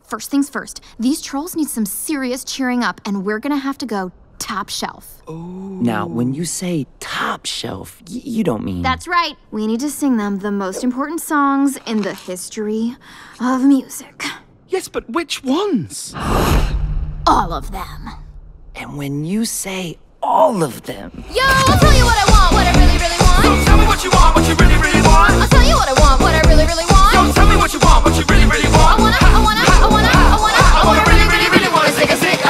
first things first. These trolls need some serious cheering up, and we're gonna have to go top shelf. Ooh. Now, when you say top shelf, you don't mean... That's right. We need to sing them the most important songs in the history of music. Yes, but which ones? All of them. And when you say all of them... Yo, I'll tell you what I want, what I really, really want. So tell me what you want, what you really, really want. I'll tell you what I want, what I really, really want. Yo, tell me what you want, what you really, really want. I wanna really, really, really wanna sing a sing.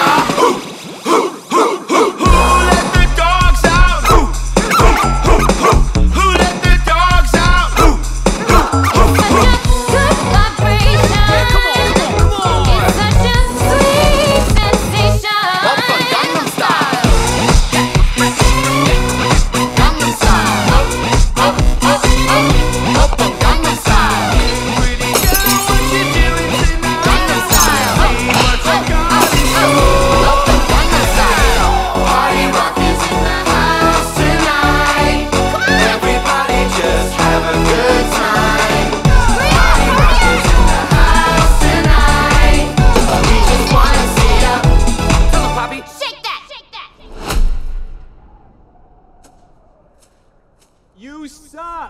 You suck!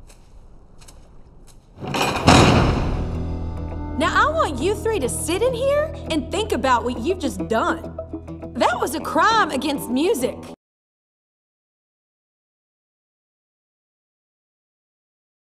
Now I want you three to sit in here and think about what you've just done. That was a crime against music.